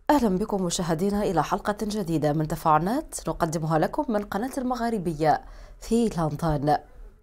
أهلا بكم مشاهدينا إلى حلقة جديدة من تفاعلات نقدمها لكم من قناة المغاربية في لندن.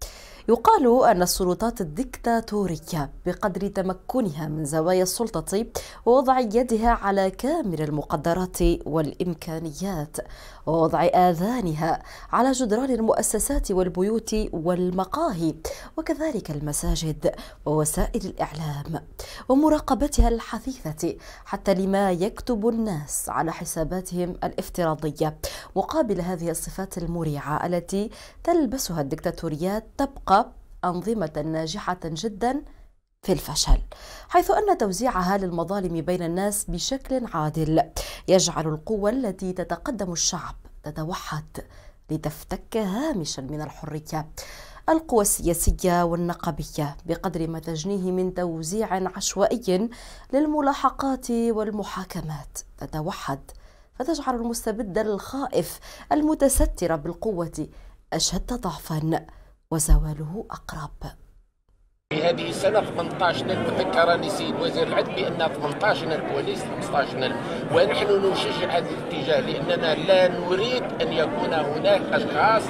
يقال أن السلطات الدكتاتورية بقدر تمكنها من زوايا السلطة ووضع يدها على كامل المقدرات والإمكانيات ووضع آذانها على جدران المؤسسات والبيوت والمقاهي وكذلك المساجد ووسائل الإعلام ومراقبتها الحثيثة حتى لما يكتب الناس على حساباتهم الافتراضية. مقابل هذه الصفات المريعة التي تلبسها الدكتاتوريات تبقى أنظمة ناجحة جدا في الفشل، حيث أن توزيعها للمظالم بين الناس بشكل عادل يجعل القوى التي تتقدم الشعب تتوحد لتفتك هامشا من الحرية. القوى السياسية والنقابية بقدر ما تجنيه من توزيع عشوائي للملاحقات والمحاكمات تتوحد فتجعل المستبد الخائف المتستر بالقوة أشد ضعفا وزواله أقرب. في هذه السنة 18,000 ذكرني سيد وزير العدل بأن 18,000 وليس 15,000، ونحن نشجع هذا الاتجاه لأننا لا نريد أن يكون هناك أشخاص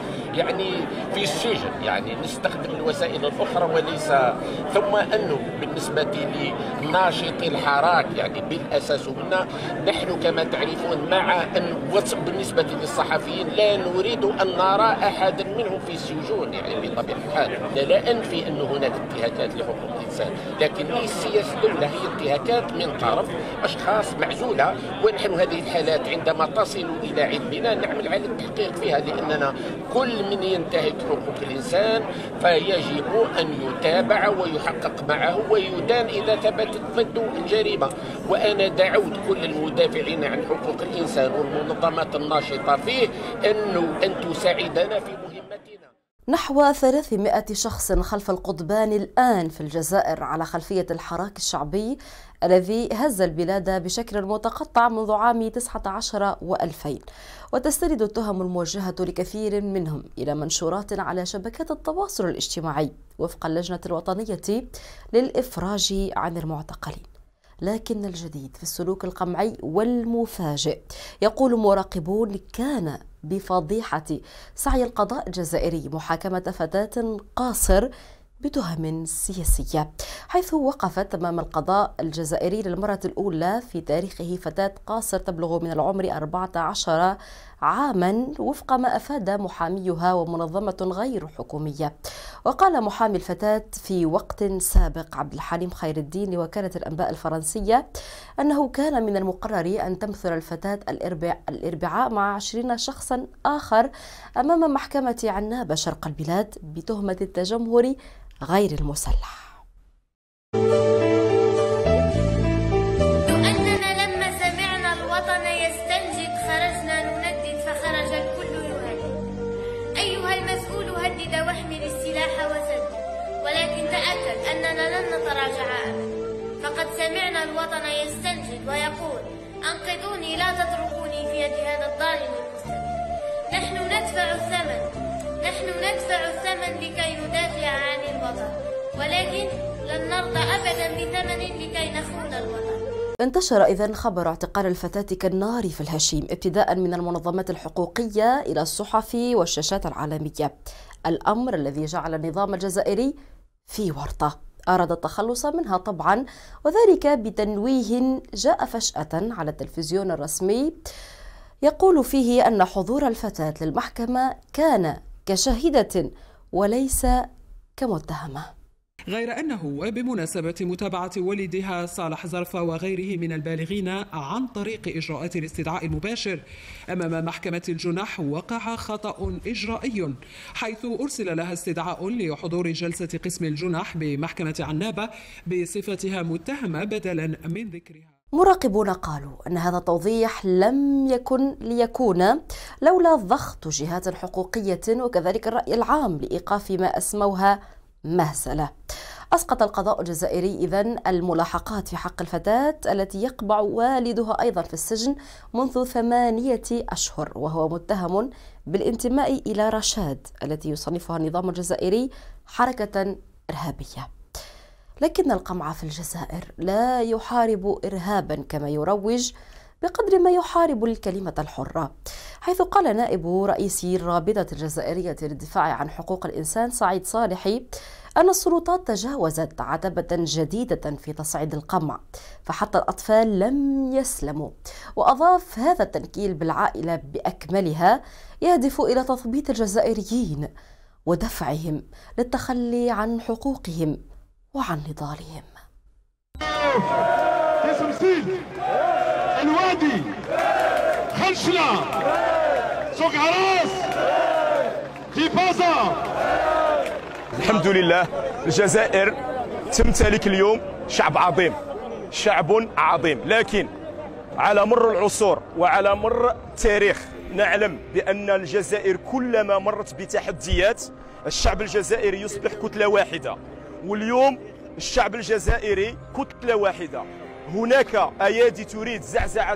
في السجن، نستخدم الوسائل الأخرى وليس. ثم أنه بالنسبة لناشطي الحراك بالأساس هنا نحن كما تعرفون مع أن بالنسبة للصحفيين لا نريد أن نرى أحدا منهم في السجون بطبيعة الحال. لا أنفي أن هناك انتهاكات لحقوق الإنسان، لكن ليس سياسة الدولة، هي انتهاكات من طرف أشخاص معزولة، ونحن هذه الحالات عندما تصل إلى علمنا نعمل على التحقيق فيها، لأننا كل من ينتهك حقوق الإنسان فيجب أن يتابع ويحقق معه ويدان إذا ثبتت ضده الجريمة. وأنا دعوت كل المدافعين عن حقوق الإنسان والمنظمات الناشطة فيه أن تساعدنا في مهمتنا. نحو 300 شخص خلف القضبان الآن في الجزائر على خلفية الحراك الشعبي الذي هز البلاد بشكل متقطع منذ عام 19 و2000، وتستند التهم الموجهة لكثير منهم إلى منشورات على شبكات التواصل الاجتماعي وفق اللجنة الوطنية للإفراج عن المعتقلين. لكن الجديد في السلوك القمعي والمفاجئ، يقول مراقبون، كان بفضيحة سعي القضاء الجزائري محاكمة فتاة قاصر بتهم سياسية، حيث وقفت أمام القضاء الجزائري للمرة الأولى في تاريخه فتاة قاصر تبلغ من العمر 14 عاما وفق ما أفاد محاميها ومنظمة غير حكومية. وقال محامي الفتاة في وقت سابق عبد الحليم خير الدين لوكالة الأنباء الفرنسية أنه كان من المقرر أن تمثل الفتاة الأربعاء مع 20 شخصا آخر أمام محكمة عنابة شرق البلاد بتهمة التجمهر غير المسلح. أننا لما سمعنا الوطن يستنجد خرجنا نندد فخرج الكل يهدد. أيها المسؤول هدد واحمل السلاح وسدد، ولكن تأكد أننا لن نتراجع أبدا، فقد سمعنا الوطن يستنجد ويقول: أنقذوني لا تتركوني في يد هذا الظالم المستبد. نحن ندفع الثمن لكي ندافع عن الوطن، ولكن لن نرضى أبدا بثمن لكي نخون الوطن. انتشر إذن خبر اعتقال الفتاة كالنار في الهشيم، ابتداء من المنظمات الحقوقية إلى الصحف والشاشات العالمية، الأمر الذي جعل النظام الجزائري في ورطة أراد التخلص منها طبعا، وذلك بتنويه جاء فجأة على التلفزيون الرسمي يقول فيه أن حضور الفتاة للمحكمة كان كشاهدة وليس كمتهمة. غير أنه بمناسبة متابعة والدها صالح زرفة وغيره من البالغين عن طريق إجراءات الاستدعاء المباشر أمام محكمة الجنح وقع خطأ إجرائي، حيث أرسل لها استدعاء لحضور جلسة قسم الجنح بمحكمة عنابة بصفتها متهمة بدلا من ذكرها. مراقبون قالوا أن هذا التوضيح لم يكن ليكون لولا ضغط جهات حقوقية وكذلك الرأي العام لإيقاف ما أسموها مهزلة. أسقط القضاء الجزائري إذن الملاحقات في حق الفتاة التي يقبع والدها أيضا في السجن منذ 8 أشهر، وهو متهم بالانتماء إلى رشاد التي يصنفها النظام الجزائري حركة إرهابية. لكن القمع في الجزائر لا يحارب إرهابا كما يروج بقدر ما يحارب الكلمة الحرة، حيث قال نائب رئيس الرابطة الجزائرية للدفاع عن حقوق الإنسان سعيد صالحي أن السلطات تجاوزت عتبة جديدة في تصعيد القمع، فحتى الأطفال لم يسلموا. وأضاف هذا التنكيل بالعائلة بأكملها يهدف إلى تثبيط الجزائريين ودفعهم للتخلي عن حقوقهم وعن نضالهم. الوادي خنشلة سوق عراس في بازا. الحمد لله الجزائر تمتلك اليوم شعب عظيم، شعب عظيم، لكن على مر العصور وعلى مر التاريخ نعلم بأن الجزائر كلما مرت بتحديات الشعب الجزائري يصبح كتلة واحدة، واليوم الشعب الجزائري كتلة واحدة. هناك أيادي تريد زعزعة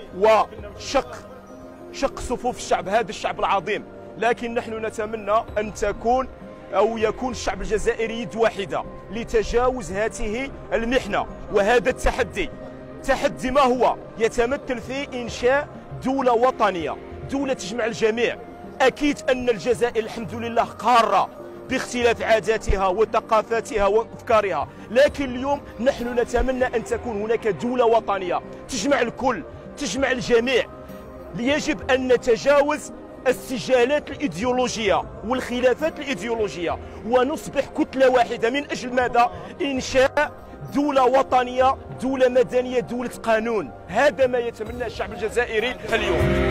وشق صفوف الشعب، هذا الشعب العظيم، لكن نحن نتمنى أن تكون أو يكون الشعب الجزائري يد واحدة لتجاوز هذه المحنة وهذا التحدي. تحدي ما هو؟ يتمثل في إنشاء دولة وطنية، دولة تجمع الجميع. أكيد أن الجزائر الحمد لله قارة باختلاف عاداتها وثقافاتها وأفكارها، لكن اليوم نحن نتمنى أن تكون هناك دولة وطنية تجمع الكل، تجمع الجميع. يجب أن نتجاوز السجالات الإيديولوجية والخلافات الإيديولوجية ونصبح كتلة واحدة. من أجل ماذا؟ إنشاء دولة وطنية، دولة مدنية، دولة قانون. هذا ما يتمنى الشعب الجزائري اليوم.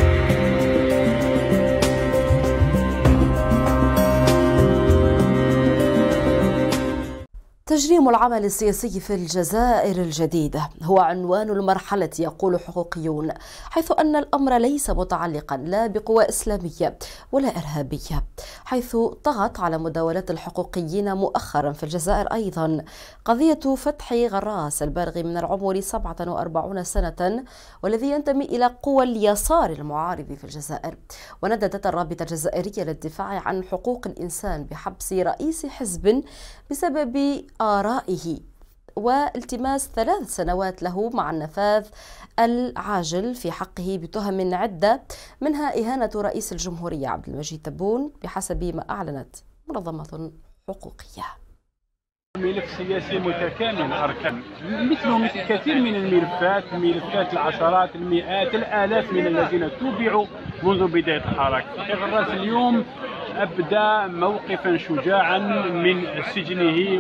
تجريم العمل السياسي في الجزائر الجديدة هو عنوان المرحلة يقول حقوقيون، حيث أن الأمر ليس متعلقا لا بقوى إسلامية ولا إرهابية، حيث طغت على مداولات الحقوقيين مؤخرا في الجزائر أيضا قضية فتح غراس البالغ من العمر 47 سنة والذي ينتمي إلى قوى اليسار المعارض في الجزائر. ونددت الرابطة الجزائرية للدفاع عن حقوق الإنسان بحبس رئيس حزب بسبب آرائه والتماس 3 سنوات له مع النفاذ العاجل في حقه بتهم عدة، منها إهانة رئيس الجمهورية عبد المجيد تبون بحسب ما أعلنت منظمة حقوقية. ملف سياسي متكامل الأركان مثله مثل كثير من الملفات العشرات المئات الآلاف من الذين تبعوا منذ بداية الحركة. غراس اليوم أبدى موقفا شجاعا من سجنه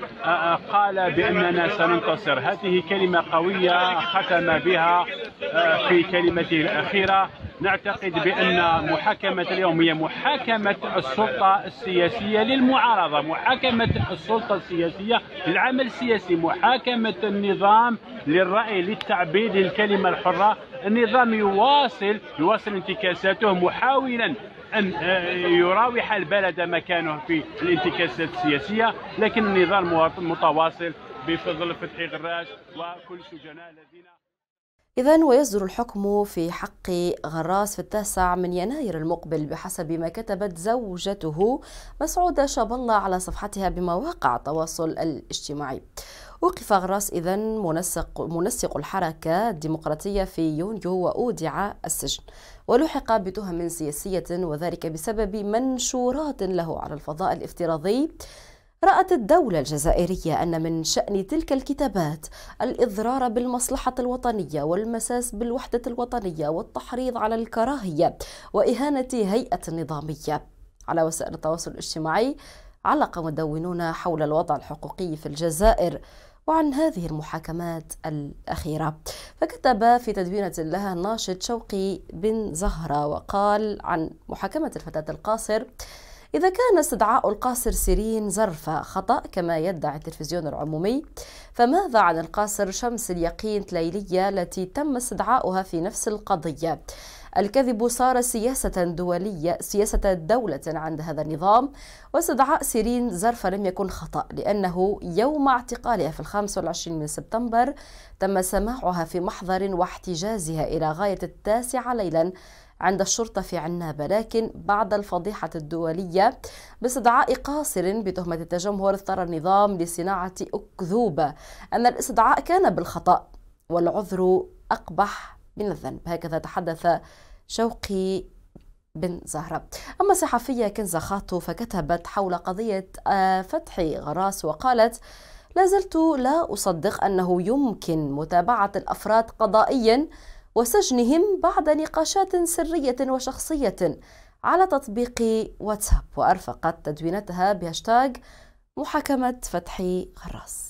وقال بأننا سننتصر. هذه كلمة قوية ختم بها في كلمته الأخيرة. نعتقد بأن محاكمة اليوم هي محاكمة السلطة السياسية للمعارضة، محاكمة السلطة السياسية للعمل السياسي، محاكمة النظام للرأي، للتعبير، للكلمة الحرة. النظام يواصل انتكاساته محاولا أن يراوح البلد مكانه في الانتكاسات السياسية، لكن النظام متواصل بفضل فتح غراس وكل سجناء الذين إذن ويصدر الحكم في حق غراس في 9 من يناير المقبل بحسب ما كتبت زوجته مسعودة شابالله على صفحتها بمواقع التواصل الاجتماعي. وقف غراس إذن منسق الحركة الديمقراطية في يونيو وأودع السجن ولحق بتهم سياسية، وذلك بسبب منشورات له على الفضاء الافتراضي. رأت الدولة الجزائرية أن من شأن تلك الكتابات الإضرار بالمصلحة الوطنية والمساس بالوحدة الوطنية والتحريض على الكراهية وإهانة هيئة النظامية. على وسائل التواصل الاجتماعي علق مدونون حول الوضع الحقوقي في الجزائر وعن هذه المحاكمات الأخيرة. فكتب في تدوينة لها الناشط شوقي بن زهرة وقال عن محاكمة الفتاة القاصر: إذا كان استدعاء القاصر سيرين زرفة خطأ كما يدعي التلفزيون العمومي، فماذا عن القاصر شمس اليقين تليلية التي تم استدعاؤها في نفس القضية؟ الكذب صار سياسة دولة عند هذا النظام، واستدعاء سيرين زرفة لم يكن خطأ، لأنه يوم اعتقالها في 25 من سبتمبر تم سماعها في محضر واحتجازها إلى غاية 9 ليلا عند الشرطة في عنابة، لكن بعد الفضيحة الدولية باستدعاء قاصر بتهمة التجمهر اضطر النظام لصناعة أكذوبة أن الاستدعاء كان بالخطأ والعذر أقبح من الذنب. هكذا تحدث شوقي بن زهرة. أما الصحفية كنزة خاطو فكتبت حول قضية فتحي غراس وقالت: لا زلت لا أصدق أنه يمكن متابعة الأفراد قضائيا وسجنهم بعد نقاشات سرية وشخصية على تطبيق واتساب. وأرفقت تدوينتها بهاشتاج محاكمة فتحي غراس.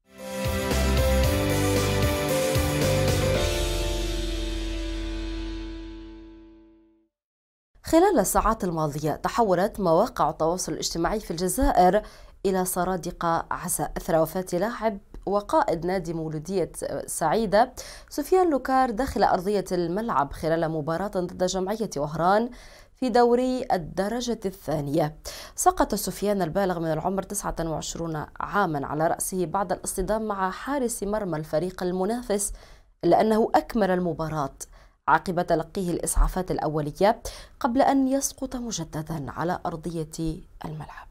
خلال الساعات الماضية تحولت مواقع التواصل الاجتماعي في الجزائر إلى سرادق عزاء أثر وفاة لاعب وقائد نادي مولودية سعيدة سفيان لوكار داخل أرضية الملعب خلال مباراة ضد جمعية وهران في دوري الدرجة الثانية. سقط سفيان البالغ من العمر 29 عاما على رأسه بعد الاصطدام مع حارس مرمى الفريق المنافس، إلا أنه أكمل المباراة عقب تلقيه الإسعافات الأولية قبل أن يسقط مجددا على أرضية الملعب.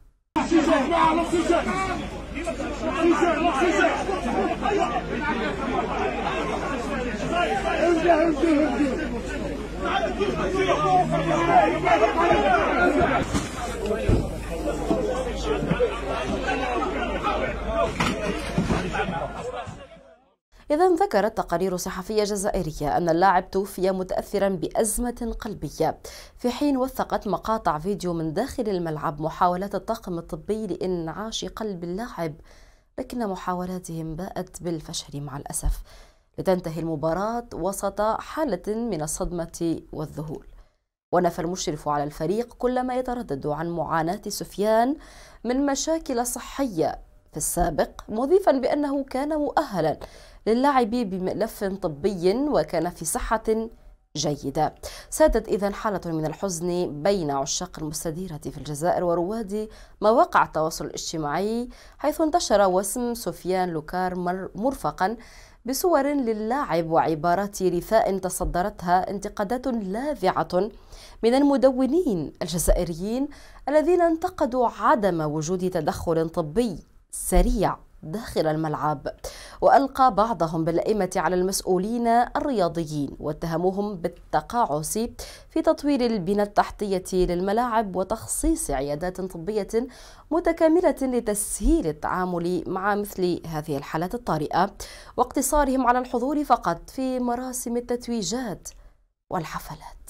إذا ذكرت تقارير صحفية جزائرية أن اللاعب توفي متأثرا بأزمة قلبية، في حين وثقت مقاطع فيديو من داخل الملعب محاولات الطاقم الطبي لإنعاش قلب اللاعب، لكن محاولاتهم باءت بالفشل مع الأسف، لتنتهي المباراة وسط حالة من الصدمة والذهول. ونفى المشرف على الفريق كل ما يتردد عن معاناة سفيان من مشاكل صحية في السابق، مضيفا بأنه كان مؤهلا للعب بملف طبي وكان في صحة جيدة. سادت إذن حالة من الحزن بين عشاق المستديرة في الجزائر ورواد مواقع التواصل الاجتماعي، حيث انتشر واسم سفيان لوكار مرفقا بصور للاعب وعبارات رثاء تصدرتها انتقادات لاذعة من المدونين الجزائريين الذين انتقدوا عدم وجود تدخل طبي سريع داخل الملعب، وألقى بعضهم باللائمة على المسؤولين الرياضيين واتهموهم بالتقاعس في تطوير البنى التحتية للملاعب وتخصيص عيادات طبية متكاملة لتسهيل التعامل مع مثل هذه الحالات الطارئة، واقتصارهم على الحضور فقط في مراسم التتويجات والحفلات.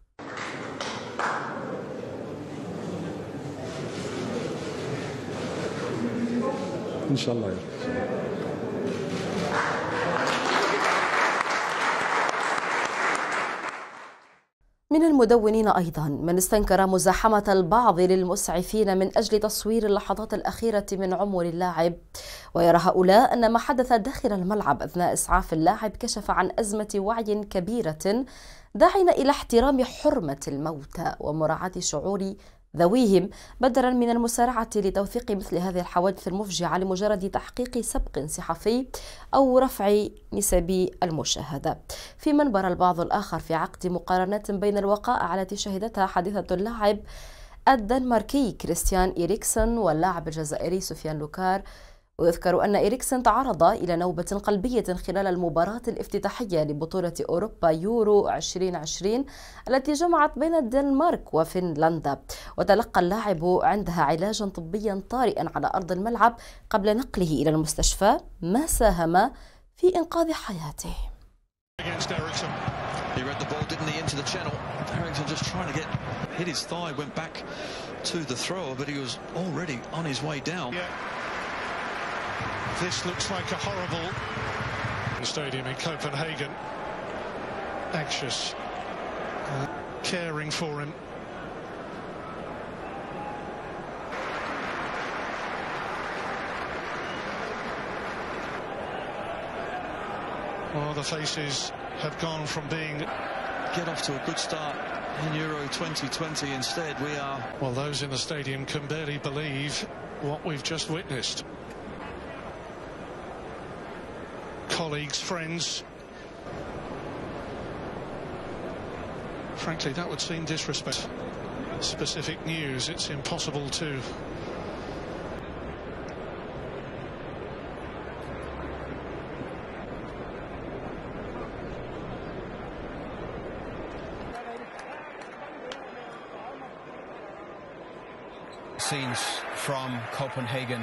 إن شاء الله. من المدونين أيضا من استنكر مزاحمة البعض للمسعفين من أجل تصوير اللحظات الأخيرة من عمر اللاعب، ويرى هؤلاء أن ما حدث داخل الملعب أثناء إسعاف اللاعب كشف عن أزمة وعي كبيرة داعين إلى احترام حرمة الموتى ومراعاة شعور ذويهم، بدلا من المسارعة لتوثيق مثل هذه الحوادث المفجعة لمجرد تحقيق سبق صحفي أو رفع نسب المشاهدة. في منبر البعض الآخر في عقد مقارنات بين الوقائع التي شهدتها حادثة اللاعب الدنماركي كريستيان إريكسن واللاعب الجزائري سفيان لوكار. ويذكر أن إريكسن تعرض إلى نوبة قلبية خلال المباراة الافتتاحية لبطولة أوروبا يورو 2020 التي جمعت بين الدنمارك وفنلندا، وتلقى اللاعب عندها علاجا طبيا طارئا على أرض الملعب قبل نقله إلى المستشفى، ما ساهم في إنقاذ حياته. This looks like a horrible stadium in Copenhagen. Anxious, caring for him. Well, the faces have gone from being get off to a good start in Euro 2020. Instead, we are. Well, those in the stadium can barely believe what we've just witnessed. Colleagues, friends. Frankly, that would seem disrespectful. Specific news, it's impossible to scenes from Copenhagen.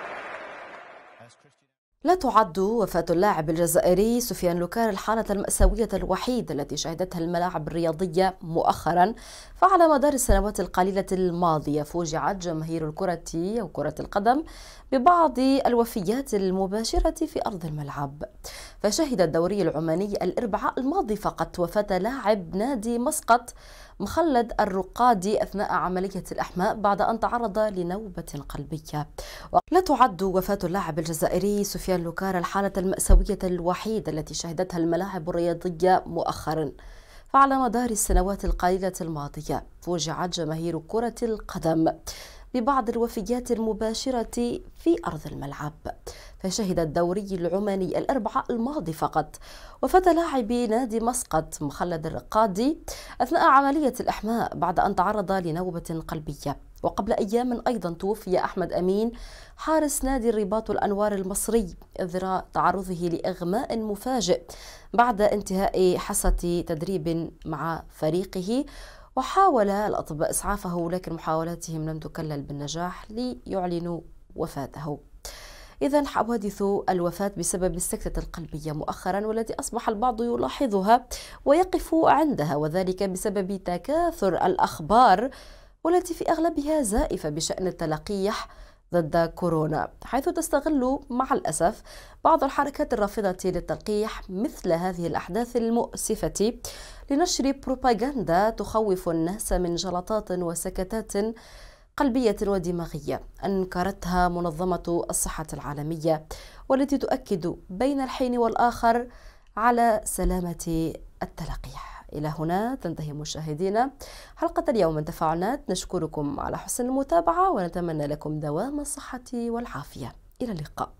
لا تعد وفاة اللاعب الجزائري سفيان لوكار الحالة المأساوية الوحيدة التي شهدتها الملاعب الرياضية مؤخرا، فعلى مدار السنوات القليلة الماضية فوجعت جماهير الكرة أو كرة القدم ببعض الوفيات المباشرة في أرض الملعب. فشهد الدوري العماني الأربعاء الماضي فقط وفاة لاعب نادي مسقط مخلد الرقادي أثناء عملية الإحماء بعد أن تعرض لنوبة قلبية. لا تعد وفاة اللاعب الجزائري سفيان لوكار الحالة المأساوية الوحيدة التي شهدتها الملاعب الرياضية مؤخرا، فعلى مدار السنوات القليلة الماضية فوجعت جماهير كرة القدم ببعض الوفيات المباشرة في أرض الملعب. فشهد الدوري العماني الأربعاء الماضي فقط وفاة لاعب نادي مسقط مخلد الرقادي أثناء عملية الإحماء بعد أن تعرض لنوبة قلبية. وقبل أيام أيضا توفي أحمد أمين حارس نادي الرباط الأنوار المصري إثر تعرضه لإغماء مفاجئ بعد انتهاء حصة تدريب مع فريقه، وحاول الأطباء إسعافه لكن محاولاتهم لم تكلل بالنجاح ليعلنوا وفاته. إذن حوادث الوفاة بسبب السكتة القلبية مؤخرا والتي أصبح البعض يلاحظها ويقف عندها، وذلك بسبب تكاثر الأخبار والتي في أغلبها زائفة بشأن التلقيح ضد كورونا، حيث تستغل مع الأسف بعض الحركات الرافضة للتلقيح مثل هذه الأحداث المؤسفة لنشر بروباغندا تخوف الناس من جلطات وسكتات قلبية ودماغية أنكرتها منظمة الصحة العالمية، والتي تؤكد بين الحين والآخر على سلامة التلقيح. إلى هنا تنتهي مشاهدينا حلقة اليوم من تفاعلات. نشكركم على حسن المتابعة ونتمنى لكم دوام الصحة والعافية. إلى اللقاء.